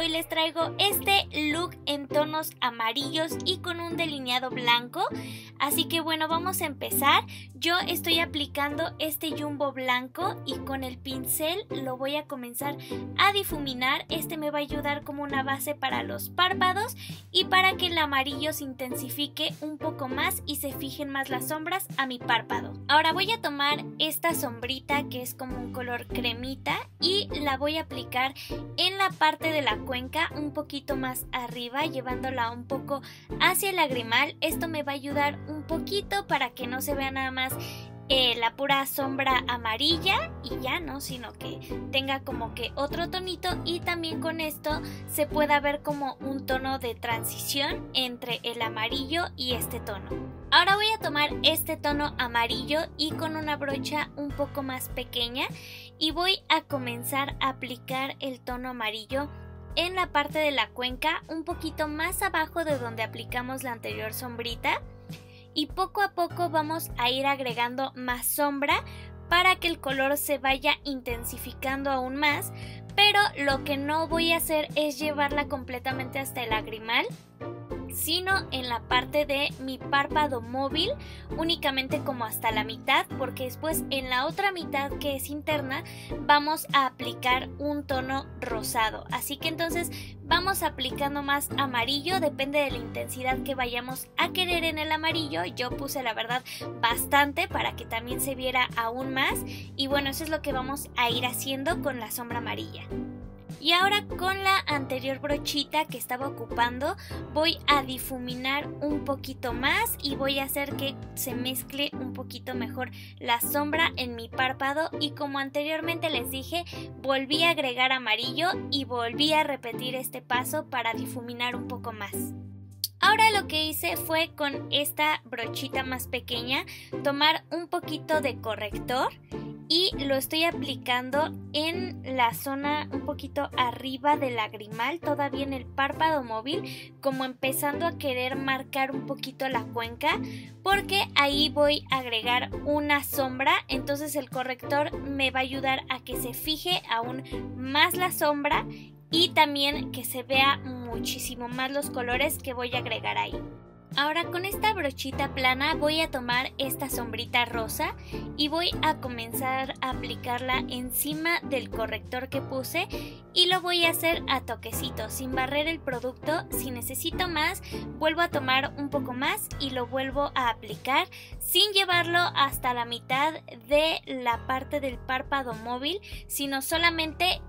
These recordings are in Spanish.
hoy les traigo este look en tonos amarillos y con un delineado blanco. Así que bueno, vamos a empezar. Yo estoy aplicando este jumbo blanco y con el pincel lo voy a comenzar a difuminar. Este me va a ayudar como una base para los párpados y para que el amarillo se intensifique un poco más y se fijen más las sombras a mi párpado. Ahora voy a tomar esta sombrita que es como un color cremita y la voy a aplicar en la parte de la cuenca, un poquito más arriba, llevándola un poco hacia el lagrimal. Esto me va a ayudar un poquito para que no se vea nada más la pura sombra amarilla y ya no, sino que tenga como que otro tonito, y también con esto se pueda ver como un tono de transición entre el amarillo y este tono. Ahora voy a tomar este tono amarillo y con una brocha un poco más pequeña y voy a comenzar a aplicar el tono amarillo en la parte de la cuenca, un poquito más abajo de donde aplicamos la anterior sombrita. Y poco a poco vamos a ir agregando más sombra para que el color se vaya intensificando aún más, pero lo que no voy a hacer es llevarla completamente hasta el lagrimal, sino en la parte de mi párpado móvil, únicamente como hasta la mitad, porque después en la otra mitad, que es interna, vamos a aplicar un tono rosado. Así que entonces vamos aplicando más amarillo, depende de la intensidad que vayamos a querer en el amarillo. Yo puse la verdad bastante para que también se viera aún más, y bueno, eso es lo que vamos a ir haciendo con la sombra amarilla. Y ahora con la anterior brochita que estaba ocupando voy a difuminar un poquito más y voy a hacer que se mezcle un poquito mejor la sombra en mi párpado, y como anteriormente les dije, volví a agregar amarillo y volví a repetir este paso para difuminar un poco más. Ahora lo que hice fue con esta brochita más pequeña tomar un poquito de corrector y lo estoy aplicando en la zona un poquito arriba del lagrimal, todavía en el párpado móvil, como empezando a querer marcar un poquito la cuenca, porque ahí voy a agregar una sombra. Entonces el corrector me va a ayudar a que se fije aún más la sombra y también que se vea muchísimo más los colores que voy a agregar ahí. Ahora con esta brochita plana voy a tomar esta sombrita rosa y voy a comenzar a aplicarla encima del corrector que puse, y lo voy a hacer a toquecitos, sin barrer el producto. Si necesito más, vuelvo a tomar un poco más y lo vuelvo a aplicar sin llevarlo hasta la mitad de la parte del párpado móvil, sino solamente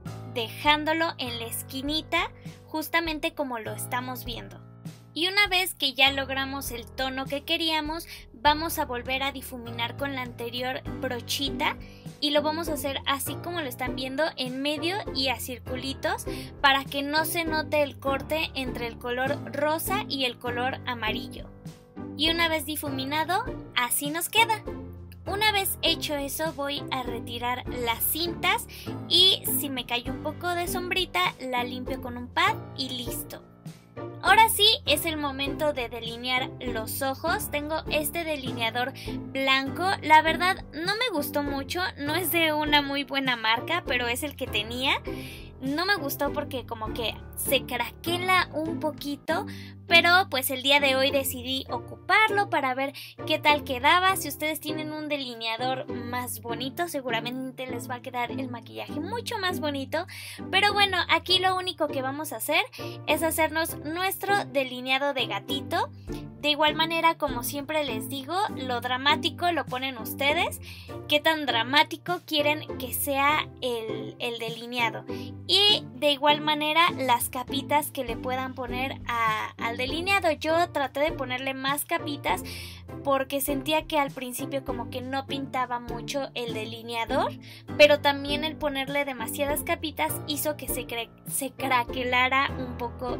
dejándolo en la esquinita, justamente como lo estamos viendo. Y una vez que ya logramos el tono que queríamos, vamos a volver a difuminar con la anterior brochita y lo vamos a hacer así como lo están viendo, en medio y a circulitos, para que no se note el corte entre el color rosa y el color amarillo. Y una vez difuminado, así nos queda. Una vez hecho eso, voy a retirar las cintas y si me cayó un poco de sombrita, la limpio con un pad y listo. Ahora sí es el momento de delinear los ojos. Tengo este delineador blanco, la verdad no me gustó mucho, no es de una muy buena marca, pero es el que tenía. No me gustó porque como que se craquela un poquito, pero pues el día de hoy decidí ocuparlo para ver qué tal quedaba. Si ustedes tienen un delineador más bonito, seguramente les va a quedar el maquillaje mucho más bonito. Pero bueno, aquí lo único que vamos a hacer es hacernos nuestro delineado de gatito. De igual manera, como siempre les digo, lo dramático lo ponen ustedes. ¿Qué tan dramático quieren que sea el delineado? Y de igual manera, las capitas que le puedan poner al delineado. Yo traté de ponerle más capitas porque sentía que al principio como que no pintaba mucho el delineador, pero también el ponerle demasiadas capitas hizo que se craquelara un poco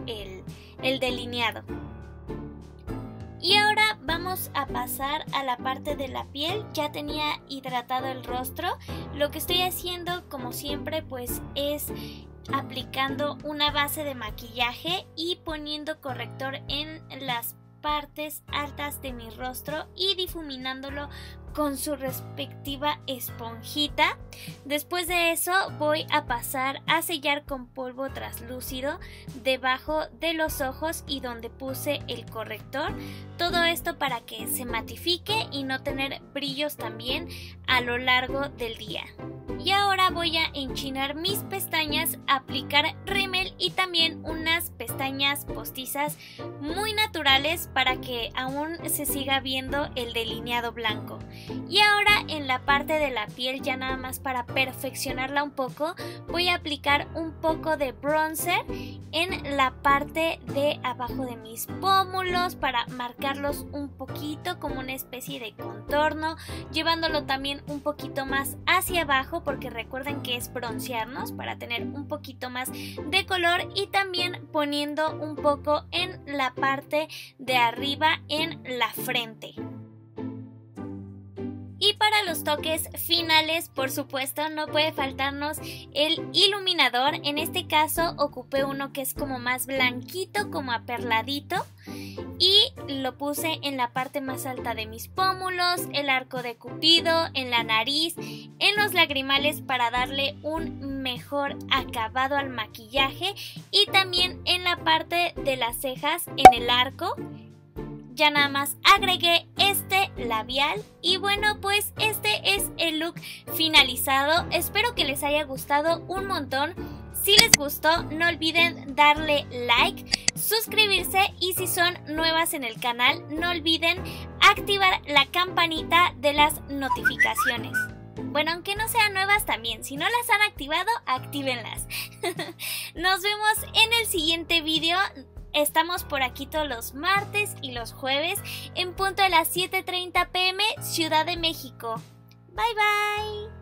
el delineado. Y ahora vamos a pasar a la parte de la piel. Ya tenía hidratado el rostro. Lo que estoy haciendo, como siempre, pues es aplicando una base de maquillaje y poniendo corrector en las partes altas de mi rostro y difuminándolo con su respectiva esponjita. Después de eso voy a pasar a sellar con polvo translúcido debajo de los ojos y donde puse el corrector. Todo esto para que se matifique y no tener brillos también a lo largo del día. Y ahora voy a enchinar mis pestañas, aplicar rímel y también unas pestañas postizas muy naturales para que aún se siga viendo el delineado blanco. Y ahora en la parte de la piel, ya nada más para perfeccionarla un poco, voy a aplicar un poco de bronzer en la parte de abajo de mis pómulos para marcarlos un poquito como una especie de contorno, llevándolo también un poquito más hacia abajo porque recuerden que es broncearnos para tener un poquito más de color, y también poniendo un poco en la parte de arriba en la frente. Y para los toques finales, por supuesto, no puede faltarnos el iluminador. En este caso ocupé uno que es como más blanquito, como aperladito, y lo puse en la parte más alta de mis pómulos, el arco de Cupido, en la nariz, en los lagrimales para darle un mejor acabado al maquillaje, y también en la parte de las cejas, en el arco. Ya nada más agregué este labial y bueno, pues este es el look finalizado. Espero que les haya gustado un montón. Si les gustó, no olviden darle like, suscribirse y si son nuevas en el canal, no olviden activar la campanita de las notificaciones. Bueno, aunque no sean nuevas también, si no las han activado, actívenlas. Nos vemos en el siguiente video. Estamos por aquí todos los martes y los jueves en punto de las 7:30 p.m. Ciudad de México. Bye bye.